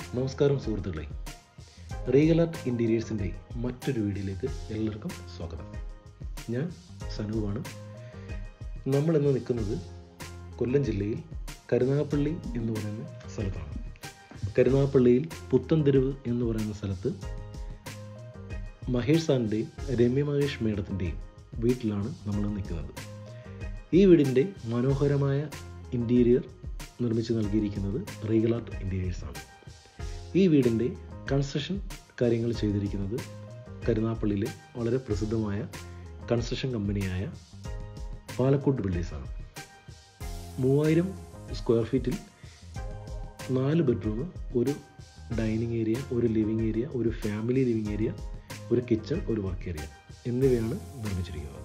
നമസ്കാരം സുഹൃത്തുക്കളെ, Regal art ഇൻറ്റീരിയേഴ്സിൻ്റെ മറ്റൊരു വീഡിയോയിലേക്ക് എല്ലാവർക്കും സ്വാഗതം. ഞാൻ സനൂപാണ്. നമ്മളിന്ന് നിൽക്കുന്നത് കൊല്ലം ജില്ലയിൽ കരുനാഗപ്പള്ളി എന്ന് പറയുന്ന സ്ഥലത്താണ്. കരുനാഗപ്പള്ളിയിൽ പുത്തൻതെരുവ് എന്ന് പറയുന്ന സ്ഥലത്ത് മഹേഷ് സാറിൻ്റെയും മഹേഷ് മേഡത്തിൻ്റെയും വീട്ടിലാണ് നമ്മൾ നിൽക്കുന്നത്. ഈ വീടിൻ്റെ മനോഹരമായ ഇൻറ്റീരിയർ നിർമ്മിച്ച് നൽകിയിരിക്കുന്നത് റീഗൽ ആർട്ട് ഇൻറ്റീരിയേഴ്സാണ്. ഈ വീടിൻ്റെ കൺസ്ട്രക്ഷൻ കാര്യങ്ങൾ ചെയ്തിരിക്കുന്നത് കരുനാഗപ്പള്ളിയിലെ വളരെ പ്രസിദ്ധമായ കൺസ്ട്രക്ഷൻ കമ്പനിയായ പാലക്കോട്ട് ബിൽഡേഴ്സാണ്. 3000 സ്ക്വയർ ഫീറ്റിൽ 4 ബെഡ്റൂം, ഒരു ഡൈനിങ് ഏരിയ, ഒരു ലിവിങ് ഏരിയ, ഒരു ഫാമിലി ലിവിങ് ഏരിയ, ഒരു കിച്ചൺ, ഒരു വർക്ക് ഏരിയ എന്നിവയാണ് നിർമ്മിച്ചിരിക്കുന്നത്.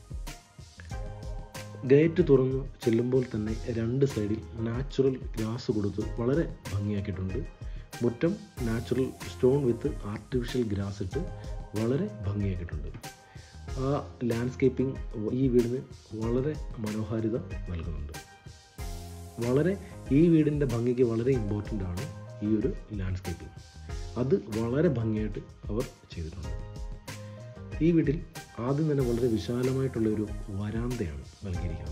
ഗേറ്റ് തുറന്ന് ചെല്ലുമ്പോൾ തന്നെ 2 സൈഡിൽ നാച്ചുറൽ ഗ്രാസ് കൊടുത്ത് വളരെ ഭംഗിയാക്കിയിട്ടുണ്ട്. മുറ്റം natural stone with artificial grass ഇട്ട് വളരെ ഭംഗിയാക്കിയിട്ടുണ്ട്. ആ ലാൻഡ്സ്കേപ്പിംഗ് ഈ വീടിന് വളരെ മനോഹാരിത നൽകുന്നുണ്ട്. ഈ വീടിൻ്റെ ഭംഗിക്ക് വളരെ ഇമ്പോർട്ടൻ്റ് ആണ് ഈ ഒരു ലാൻഡ്സ്കേപ്പിംഗ്. അത് വളരെ ഭംഗിയായിട്ട് അവർ ചെയ്തിട്ടുണ്ട്. ഈ വീട്ടിൽ ആദ്യം തന്നെ വളരെ വിശാലമായിട്ടുള്ള ഒരു വരാന്തയാണ് നൽകിയിരിക്കുന്നത്.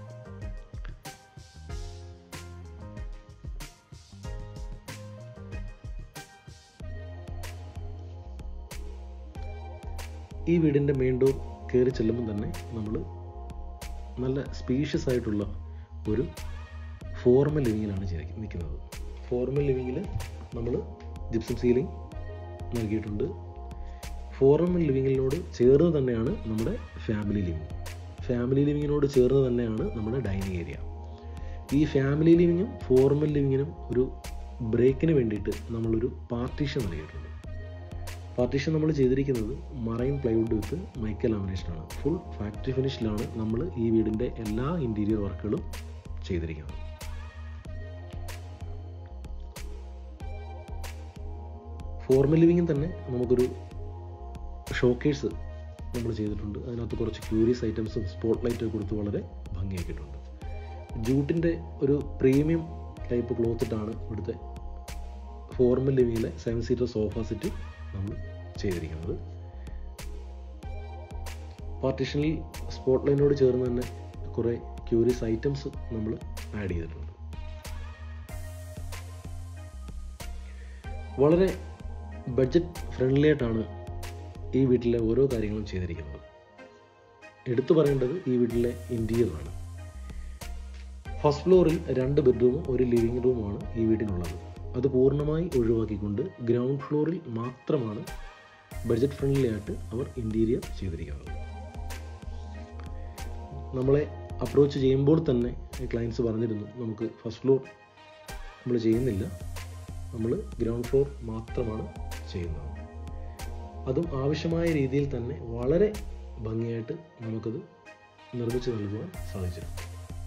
ഈ വീടിൻ്റെ മെയിൻ ഡോർ കയറി ചെല്ലുമ്പോൾ തന്നെ നമ്മൾ നല്ല സ്പീഷ്യസ് ആയിട്ടുള്ള ഒരു ഫോർമൽ ലിവിങ്ങിലാണ് നിൽക്കുന്നത്. ഫോർമൽ ലിവിങ്ങിൽ നമ്മൾ ജിപ്സം സീലിംഗ് നൽകിയിട്ടുണ്ട്. ഫോർമൽ ലിവിങ്ങിനോട് ചേർന്ന് തന്നെയാണ് നമ്മുടെ ഫാമിലി ലിവിങ്. ഫാമിലി ലിവിങ്ങിനോട് ചേർന്ന് തന്നെയാണ് നമ്മുടെ ഡൈനിങ് ഏരിയ. ഈ ഫാമിലി ലിവിങ്ങും ഫോർമൽ ലിവിങ്ങിനും ഒരു ബ്രേക്കിന് വേണ്ടിയിട്ട് നമ്മളൊരു പാർട്ടീഷൻ നൽകിയിട്ടുണ്ട്. പാർട്ടീഷൻ നമ്മൾ ചെയ്തിരിക്കുന്നത് മറൈൻ പ്ലൈവുഡ് വിത്ത് മൈക്ക ലാമിനേഷനാണ്. ഫുൾ ഫാക്ടറി ഫിനിഷിലാണ് നമ്മൾ ഈ വീടിൻ്റെ എല്ലാ ഇൻറ്റീരിയർ വർക്കുകളും ചെയ്തിരിക്കുന്നത്. ഫോർമൽ ലിവിങ്ങിൽ തന്നെ നമുക്കൊരു ഷോക്കേഴ്സ് നമ്മൾ ചെയ്തിട്ടുണ്ട്. അതിനകത്ത് കുറച്ച് ക്യൂരിയസ് ഐറ്റംസും സ്പോട്ട് ലൈറ്റൊക്കെ കൊടുത്ത് വളരെ ഭംഗിയാക്കിയിട്ടുണ്ട്. ജൂട്ടിൻ്റെ ഒരു പ്രീമിയം ടൈപ്പ് ക്ലോത്തിട്ടാണ് ഇവിടുത്തെ ഫോർമൽ ലിവിങ്ങിലെ 7 സീറ്റർ സോഫ സെറ്റ് നമ്മൾ ചെയ്തിരിക്കുന്നത്. പാർട്ടീഷനിൽ സ്പോട്ട് ലൈനോട് ചേർന്ന് തന്നെ കുറേ ക്യൂരിയസ് ഐറ്റംസ് നമ്മൾ ആഡ് ചെയ്തിട്ടുണ്ട്. വളരെ ബഡ്ജറ്റ് ഫ്രണ്ട്ലി ആയിട്ടാണ് ഈ വീട്ടിലെ ഓരോ കാര്യങ്ങളും ചെയ്തിരിക്കുന്നത്. എടുത്തു പറയേണ്ടത് ഈ വീട്ടിലെ ഇൻറ്റീരിയറാണ്. ഫസ്റ്റ് ഫ്ലോറിൽ 2 ബെഡ്റൂമും ഒരു ലിവിങ് റൂമുമാണ് ഈ വീട്ടിനുള്ളത്. അത് പൂർണ്ണമായി ഒഴിവാക്കിക്കൊണ്ട് ഗ്രൗണ്ട് ഫ്ലോറിൽ മാത്രമാണ് ബഡ്ജറ്റ് ഫ്രണ്ട്ലി ആയിട്ട് അവർ ഇൻറ്റീരിയർ ചെയ്തിരിക്കുന്നത്. നമ്മളെ അപ്രോച്ച് ചെയ്യുമ്പോൾ തന്നെ ക്ലയൻസ് പറഞ്ഞിരുന്നു, നമുക്ക് ഫസ്റ്റ് ഫ്ലോർ നമ്മൾ ചെയ്യുന്നില്ല, നമ്മൾ ഗ്രൗണ്ട് ഫ്ലോർ മാത്രമാണ് ചെയ്യുന്നത്. അതും ആവശ്യമായ രീതിയിൽ തന്നെ വളരെ ഭംഗിയായിട്ട് നമുക്കത് നിർമ്മിച്ച് നൽകുവാൻ സാധിച്ചിട്ടുണ്ട്.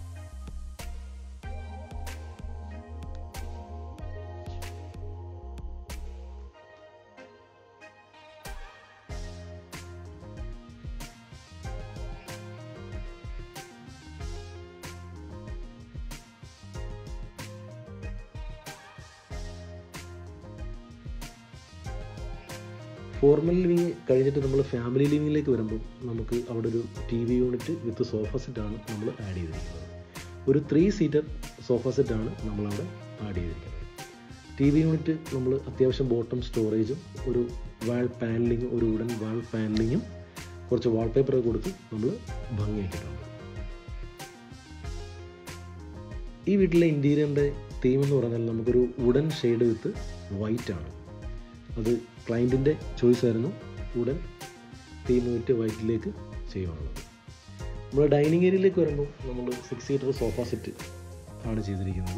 ഫോർമൽ ലിവിങ് കഴിഞ്ഞിട്ട് നമ്മൾ ഫാമിലി ലിവിങ്ങിലേക്ക് വരുമ്പോൾ നമുക്ക് അവിടെ ഒരു TV യൂണിറ്റ് വിത്ത് സോഫ സെറ്റാണ് നമ്മൾ ആഡ് ചെയ്തിരിക്കുന്നത്. ഒരു 3 സീറ്റർ സോഫ സെറ്റാണ് നമ്മളവിടെ ആഡ് ചെയ്തിരിക്കുന്നത്. TV യൂണിറ്റ് നമ്മൾ അത്യാവശ്യം ബോട്ടം സ്റ്റോറേജും ഒരു വാൾ പാനലിങ്ങും, ഒരു വുഡൻ വാൾ പാനലിങ്ങും കുറച്ച് വാൾപേപ്പറൊക്കെ കൊടുത്ത് നമ്മൾ ഭംഗിയാക്കിയിട്ടുണ്ട്. ഈ വീട്ടിലെ ഇൻറ്റീരിയറിൻ്റെ തീം എന്ന് പറഞ്ഞാൽ നമുക്കൊരു വുഡൻ ഷെയ്ഡ് വിത്ത് വൈറ്റ് ആണ്. അത് ക്ലയൻറ്റിൻ്റെ ചോയ്സ് ആയിരുന്നു. വുഡൻ തീം വിട്ട് വൈറ്റിലേക്ക് ചെയ്യുവാനുള്ളത്. നമ്മൾ ഡൈനിങ് ഏരിയയിലേക്ക് വരുമ്പോൾ നമ്മൾ 6 സീറ്റർ സോഫ സെറ്റ് ആണ് ചെയ്തിരിക്കുന്നത്.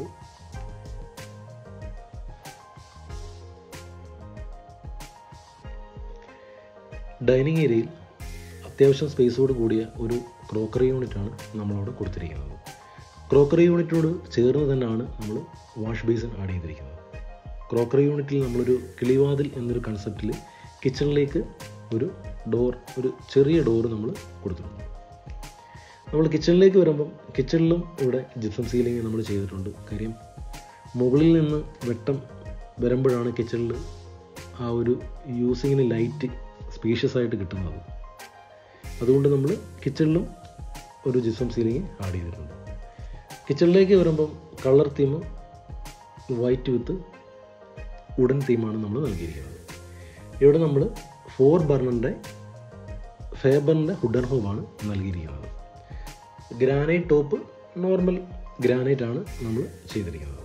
ഡൈനിങ് ഏരിയയിൽ അത്യാവശ്യം സ്പേസോട് കൂടിയ ഒരു ക്രോക്കറി യൂണിറ്റാണ് നമ്മളവിടെ കൊടുത്തിരിക്കുന്നത്. ക്രോക്കറി യൂണിറ്റിനോട് ചേർന്ന് തന്നെയാണ് നമ്മൾ വാഷ് ബേസിൻ ആഡ് ചെയ്തിരിക്കുന്നത്. ക്രോക്കറി യൂണിറ്റിൽ നമ്മളൊരു കിളിവാതിൽ എന്നൊരു കൺസെപ്റ്റിൽ കിച്ചണിലേക്ക് ഒരു ചെറിയ ഡോർ നമ്മൾ കൊടുത്തിട്ടുണ്ട്. നമ്മൾ കിച്ചണിലേക്ക് വരുമ്പം കിച്ചണിലും ഇവിടെ ജിപ്സം സീലിംഗ് നമ്മൾ ചെയ്തിട്ടുണ്ട്. കാര്യം മുകളിൽ നിന്ന് വെട്ടം വരുമ്പോഴാണ് കിച്ചണിൽ ആ ഒരു യൂസിങ്ങിന് ലൈറ്റ് സ്പീഷ്യസ് ആയിട്ട് കിട്ടുന്നത്. അതുകൊണ്ട് നമ്മൾ കിച്ചണിലും ഒരു ജിപ്സം സീലിംഗ് ആഡ് ചെയ്തിട്ടുണ്ട്. കിച്ചണിലേക്ക് വരുമ്പം colour theme white with wooden തീമാണ് നമ്മൾ നൽകിയിരിക്കുന്നത്. ഇവിടെ നമ്മൾ 4 ബർണറിൻ്റെ ഫേബറിൻ്റെ വുഡൻ ഹോബാണ് നൽകിയിരിക്കുന്നത്. ഗ്രാനൈറ്റ് ടോപ്പ് നോർമൽ ഗ്രാനൈറ്റ് ആണ് നമ്മൾ ചെയ്തിരിക്കുന്നത്.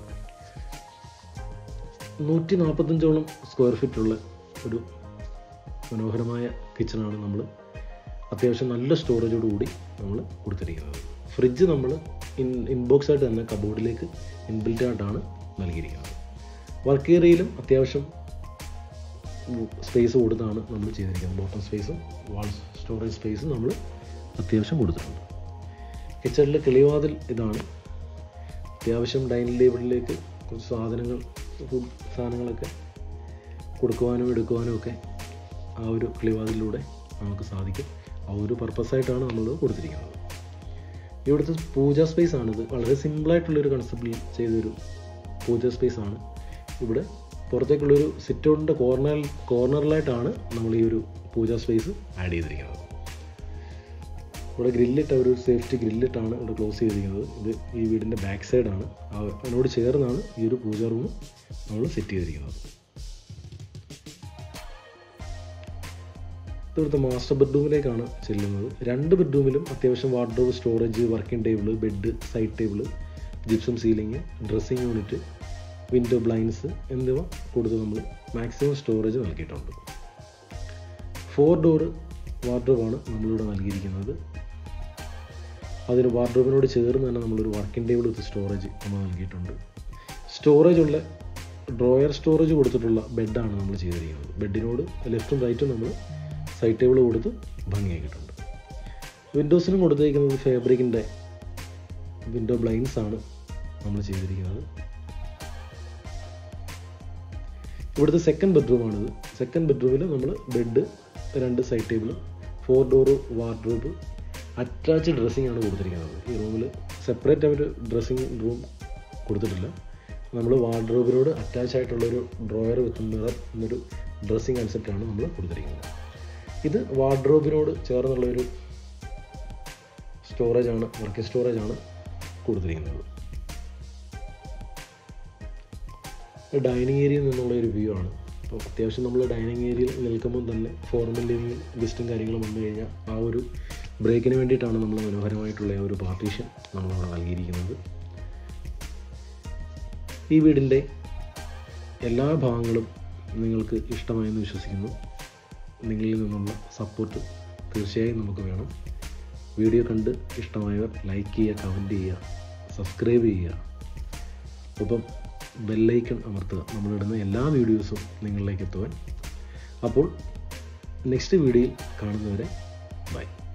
145ഓളം സ്ക്വയർ ഫീറ്റുള്ള ഒരു മനോഹരമായ കിച്ചണാണ് നമ്മൾ അത്യാവശ്യം നല്ല സ്റ്റോറേജോട് കൂടി നമ്മൾ കൊടുത്തിരിക്കുന്നത്. ഫ്രിഡ്ജ് നമ്മൾ ഇൻബോക്സ് ആയിട്ട് തന്നെ കബോർഡിലേക്ക് ഇൻബിൽറ്റ് ആയിട്ടാണ് നൽകിയിരിക്കുന്നത്. വർക്ക് ഏരിയയിലും അത്യാവശ്യം സ്പേസ് കൊടുത്താണ് നമ്മൾ ചെയ്തിരിക്കുന്നത്. ബോട്ടം സ്പേസും വാൾ സ്റ്റോറേജ് സ്പേസും നമ്മൾ അത്യാവശ്യം കൊടുത്തിട്ടുണ്ട്. കിച്ചണിൽ കിളിവാതിൽ ഇതാണ്. അത്യാവശ്യം ഡൈനിങ് ടേബിളിലേക്ക് കുറച്ച് സാധനങ്ങളൊക്കെ കൊടുക്കുവാനും എടുക്കുവാനും ഒക്കെ ആ ഒരു കിളിവാതിലൂടെ നമുക്ക് സാധിക്കും. ആ ഒരു പർപ്പസായിട്ടാണ് നമ്മൾ കൊടുത്തിരിക്കുന്നത്. ഇവിടുത്തെ പൂജാ സ്പേസ് ആണിത്. വളരെ സിമ്പിളായിട്ടുള്ളൊരു കൺസെപ്റ്റിൽ ചെയ്തൊരു പൂജാ സ്പേസ് ആണ്. ഇവിടെ പുറത്തേക്കുള്ളൊരു സിറ്റൗട്ടിൻ്റെ കോർണറിലായിട്ടാണ് നമ്മൾ ഈ ഒരു പൂജാ സ്പേസ് ആഡ് ചെയ്തിരിക്കുന്നത്. ഇവിടെ ഗ്രില്ലിട്ട ഒരു സേഫ്റ്റി ഗ്രില്ലിട്ടാണ് ഇവിടെ ക്ലോസ് ചെയ്തിരിക്കുന്നത്. ഇത് ഈ വീടിൻ്റെ ബാക്ക് സൈഡാണ്. അതിനോട് ചേർന്നാണ് ഈ ഒരു പൂജാ റൂം നമ്മൾ സെറ്റ് ചെയ്തിരിക്കുന്നത്. ഇവിടുത്തെ മാസ്റ്റർ ബെഡ്റൂമിലേക്കാണ് ചെല്ലുന്നത്. 2 ബെഡ്റൂമിലും അത്യാവശ്യം wardrobe, storage, working table, bed, side table, gypsum ceiling, dressing unit, window blinds എന്നിവ കൊടുത്ത് നമ്മൾ മാക്സിമം സ്റ്റോറേജ് നൽകിയിട്ടുണ്ട്. 4 ഡോർ വാർഡ്രോബാണ് നമ്മളിവിടെ നൽകിയിരിക്കുന്നത്. അതിന് വാർഡ്രോബിനോട് ചേർന്ന് തന്നെ നമ്മളൊരു വർക്കിംഗ് ടേബിൾ വിത്ത് സ്റ്റോറേജ് നമ്മൾ നൽകിയിട്ടുണ്ട്. സ്റ്റോറേജ് ഉള്ള ഡ്രോയർ സ്റ്റോറേജ് കൊടുത്തിട്ടുള്ള ബെഡാണ് നമ്മൾ ചെയ്തിരിക്കുന്നത്. ബെഡിനോട് ലെഫ്റ്റും റൈറ്റും നമ്മൾ സൈഡ് ടേബിൾ കൊടുത്ത് ഭംഗിയാക്കിയിട്ടുണ്ട്. വിൻഡോസിനും കൊടുത്തിരിക്കുന്നത് ഫാബ്രിക്കിൻ്റെ വിൻഡോ ബ്ലൈൻഡ്സ് ആണ് നമ്മൾ ചെയ്തിരിക്കുന്നത്. ഇവിടുത്തെ സെക്കൻഡ് ബെഡ്റൂമാണിത്. സെക്കൻഡ് ബെഡ്റൂമിൽ നമ്മൾ bed, 2 side table, 4 door wardrobe, attached dressing ആണ് കൊടുത്തിരിക്കുന്നത്. ഈ റൂമിൽ സെപ്പറേറ്റ് അവർ ഡ്രസ്സിംഗ് റൂം കൊടുത്തിട്ടില്ല. നമ്മൾ വാർഡ്രോബിനോട് അറ്റാച്ച് ആയിട്ടുള്ളൊരു ഡ്രോയർ വിത്ത് മിറർ എന്നൊരു ഡ്രസ്സിംഗ് കൺസെപ്റ്റാണ് നമ്മൾ കൊടുത്തിരിക്കുന്നത്. ഇത് വാർഡ്രോബിനോട് ചേർന്നുള്ളൊരു സ്റ്റോറേജാണ്, വർക്കിംഗ് സ്റ്റോറേജാണ് കൊടുത്തിരിക്കുന്നത്. ഡൈനിങ് ഏരിയയിൽ നിന്നുള്ള ഒരു വ്യൂ ആണ്. അപ്പോൾ അത്യാവശ്യം നമ്മൾ ഡൈനിങ് ഏരിയയിൽ നിൽക്കുമ്പോൾ തന്നെ ഫോർമൽ ലിവിങ് ഗസ്റ്റും കാര്യങ്ങളും വന്നു കഴിഞ്ഞാൽ ആ ഒരു ബ്രേക്കിന് വേണ്ടിയിട്ടാണ് നമ്മൾ മനോഹരമായിട്ടുള്ള ആ ഒരു പാർട്ടീഷൻ നമ്മളവിടെ നൽകിയിരിക്കുന്നത്. ഈ വീടിൻ്റെ എല്ലാ ഭാഗങ്ങളും നിങ്ങൾക്ക് ഇഷ്ടമായെന്ന് വിശ്വസിക്കുന്നു. നിങ്ങളിൽ നിന്നുള്ള സപ്പോർട്ട് തീർച്ചയായും നമുക്ക് വേണം. വീഡിയോ കണ്ട് ഇഷ്ടമായവർ ലൈക്ക് ചെയ്യുക, കമൻറ്റ് ചെയ്യുക, സബ്സ്ക്രൈബ് ചെയ്യുക, ഒപ്പം ബെല്ലൈക്കൺ അമർത്തുക. നമ്മളിടുന്ന എല്ലാ വീഡിയോസും നിങ്ങളിലേക്ക് എത്തുവാൻ. അപ്പോൾ നെക്സ്റ്റ് വീഡിയോയിൽ കാണുന്നവരെ ബൈ.